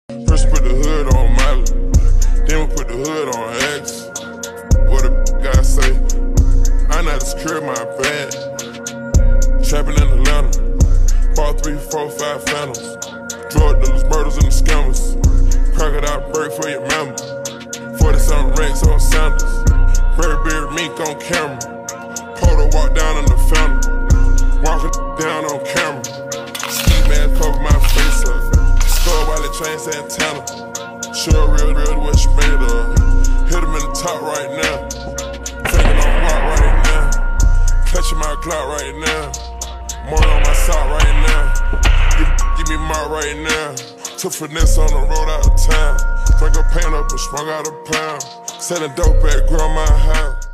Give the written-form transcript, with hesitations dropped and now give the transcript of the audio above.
First put the hood on Miley, then we put the hood on X. What a guy say? I know how to secure my bag. Trapping in Atlanta, bought 3, 4, 5 phantoms. Drug dealers, murders, and the scammers. Crocodile break for your mama. 40-something racks on sandals. Beard mink on camera. Polo walk down in the fountain. Walking down on camera. Ski mask cover my face up. Skull while the train Santana. Sure real what you made of. Hit him in the top right now. Finger on rock right now. Clutching my clock right now. More on my sock right now. Give me my right now. Took finesse on the road out of town. Drank a paint up and sprung out a pound. Selling dope at grandma's house.